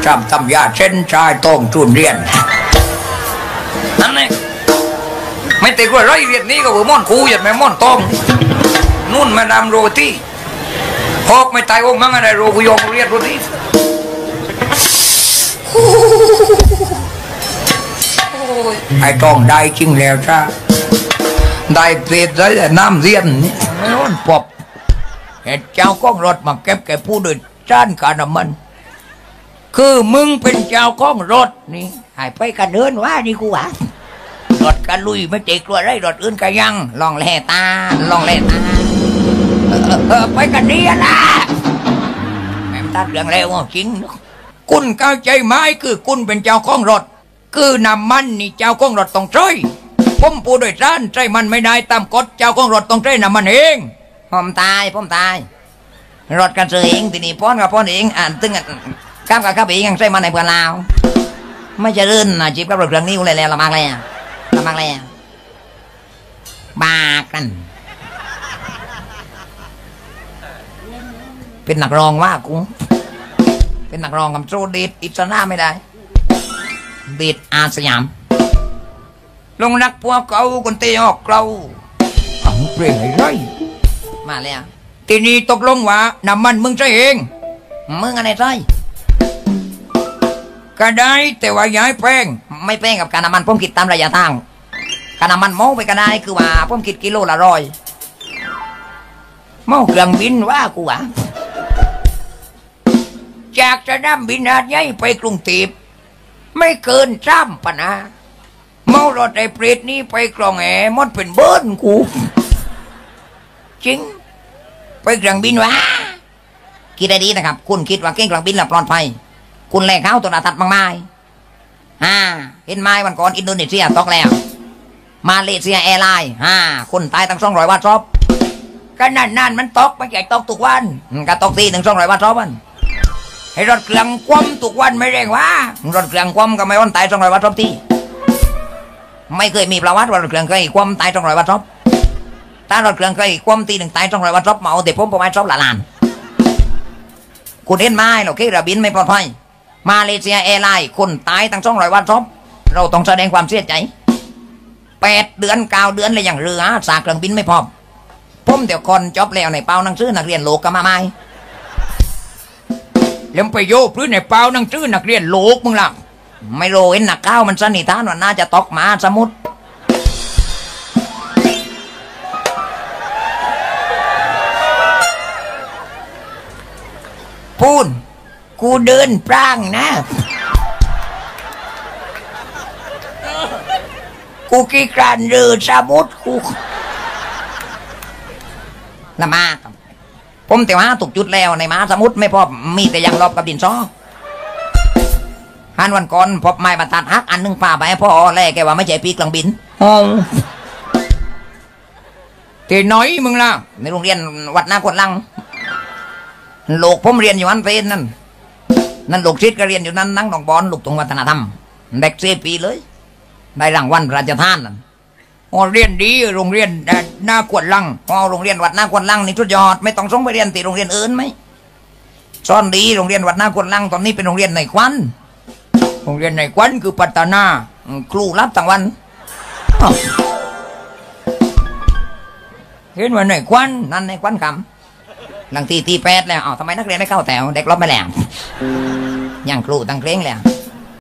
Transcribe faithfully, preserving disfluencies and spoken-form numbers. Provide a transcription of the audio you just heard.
จำตำยาเช่นชายต้องจุนเรียนนั่นเองไม่ติดว่าไรเรียนนี้ก็ว่าม่อนคูหยัดไม่ม่อนตองนู่นมาดามโรตีพอกไม่ตายองมั้งอะไรโรกุยองเรียนโรตีไอ้ต้องได้จริงแล้วจ้าได้เปรตได้น้ำเรียนนี่ไม่ร้อนปอบเห็นเจ้าก้องรถมาเก็บแกผู้โดยสารการน้ำมันคือมึงเป็นเจ้าก้องรถนี่หายไปกันเดินว่านี่กูหวารถกันลุยไม่เจ๊กลัวไรรถอื่นกันยังลองแล่ตาลองแล่ตาเออเออไปกันนี่นะแม่ตัดเรื่องแล้วจริงคุณเข้าใจไหมคือคุณเป็นเจ้าก้องรถคือน้ำมันนี่เจ้าก้องรถต้องช่วยผมผู้โดยสารใจมันไม่ได้ตามกฎเจ้าก้องรถต้องช่วยน้ำมันเองผมตายผมตายรถกันเสือเองทีนี้ป้อนกับป้อนเองอ่านตึงข้ามกับข้าไปเองใช่มันในเพื่อนเราไม่จะรื่นนะจีบกับรถเครื่องนี้เลยแล้วละมากเลยละมากเลยบากันเป็นนักร้องว่ากูเป็นนักร้องกับโจดีดอิสระไม่ได้ดีดอาสยามลงนักพวกเขาคนเตะออกเราเอาเปลี่ยนอะไรมาแล้วทีนี้ตกลงว่าน้ำมันมึงใช่เองมึงอะไรใช่ก็ได้แต่ว่าย้ายแป้งไม่แป้งกับการน้ำมันผมคิดตามระยะทางการน้ำมันเมาไปก็ได้คือว่าผมคิดกิโลละร้อยเมาเครื่องบินว่ากูว่าจากสนามบินหาดใหญ่ไปกรุงเทพไม่เกินสามปันนะเมารถไอ้เปรตนี้ไปกลองแอมดเป็นเบิ้ลกูจริงไปเครื่องบินวะคิดได้ดีนะครับคุณคิดว่าเก่งเครื่องบินละปลอดภัยคุณแลกเข้าตัวตัดมากมายอ่าเห็นไหมวันก่อนอินโดนีเซียตกแล้วมาเลเซียแอร์ไลน์อ่าคนตายตั้งสองร้อยวัตต์ซอบก็นั่นนั่นมันตกไม่ใช่ตกทุกวันก็ตกทีหนึ่งสองร้อยวัตต์ซอบมันให้รถเครื่องคว่ำทุกวันไม่แรงวะรถเครื่องคว่ำก็ไม่วันตายสองร้อยวัตต์ซอบทีไม่เคยมีประวัติว่ารถเครื่องเคยคว่ำตายสองร้อยวัตต์ซอบถ้ารถเครื่องเคยคว่ำทีหนึ่งตายสองร้อยวัตต์ซอบเมาแต่ผมประมาณซอบละล้านคุณเห็นไหมเราแค่ระบินไม่ปลอดภัยมาเลเซียแอร์ไลน์คนตายตั้งสองร้อยวัตต์ซอบเราต้องแสดงความเสียใจแปดเดือนเก้าเดือนเลยอย่างเรือสากเครื่องบินไม่พอผมเดี๋ยวคนจบแล้วในเป้าหนังสือนักเรียนโลกก็มาไม่เลี้ยงไปโยพื้นในเป้าหนังสือนักเรียนโลกมึงล่ะไม่โรเห็นหนักข้าวมันสนิทานว่าน่าจะตกมาสมุดพูนกูเดินปร่างนะกูขี้กรานเรือสมุดกูละมากผมแต่ว่าถูกจุดแล้วในม้าสมุดไม่พอมีแต่ยังรอบกับดินซ้อฮันวันก่อนพบไม้บรรทัดฮักอันนึงป่าไปพ่อแรกแกว่าไม่ใช่ปีกลางบินอ๋อที่น้อยมึงล่ะในโรงเรียนวัดนาคนลังโลกผมเรียนอยู่อันเป็นนั่นนั่นลูกศิษย์ก็เรียนอยู่นั่นนั่งดองบอลลูกตรงวัฒนธรรมเด็กเสียปีเลยได้รางวัลพระราชทานนั่นอ๋อเรียนดีโรงเรียนหน้าขวดลังอ๋อโรงเรียนวัดหน้าขวดลังนี่ทุกยอดไม่ต้องส่งไปเรียนตีโรงเรียนอื่นไหมซ่อนดีโรงเรียนวัดหน้าขวดลังตอนนี้เป็นโรงเรียนในควันโรงเรียนในควันคือปัตตานาครูรับต่างวันเห็นว่าในควันนั่นในควันคำหลังที่ตีแปดแล้วอ๋อทำไมนักเรียนไม่เข้าแถวเด็กรอบไม่แหลมยังครูตั้งเคร่งแล้ว